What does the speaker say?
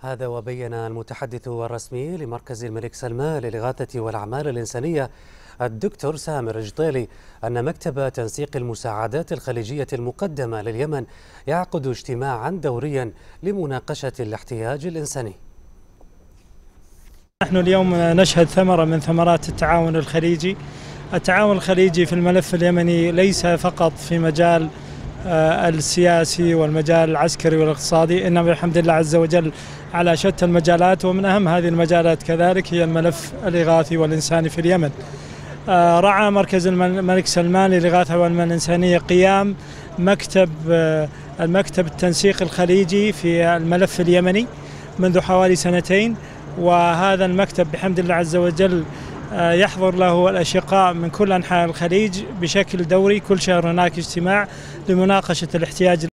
هذا وبين المتحدث الرسمي لمركز الملك سلمان للإغاثة والأعمال الإنسانية الدكتور سامر الجطيلي أن مكتب تنسيق المساعدات الخليجية المقدمة لليمن يعقد اجتماعا دوريا لمناقشة الاحتياج الإنساني. نحن اليوم نشهد ثمرة من ثمرات التعاون الخليجي. التعاون الخليجي في الملف اليمني ليس فقط في مجال السياسي والمجال العسكري والاقتصادي، إنما بحمد الله عز وجل على شتى المجالات، ومن أهم هذه المجالات كذلك هي الملف الإغاثي والإنساني في اليمن. رعى مركز الملك سلمان للإغاثة والأعمال الإنسانية قيام المكتب التنسيق الخليجي في الملف اليمني منذ حوالي 2 سنين، وهذا المكتب بحمد الله عز وجل يحضر له الأشقاء من كل أنحاء الخليج بشكل دوري. كل شهر هناك اجتماع لمناقشة الاحتياج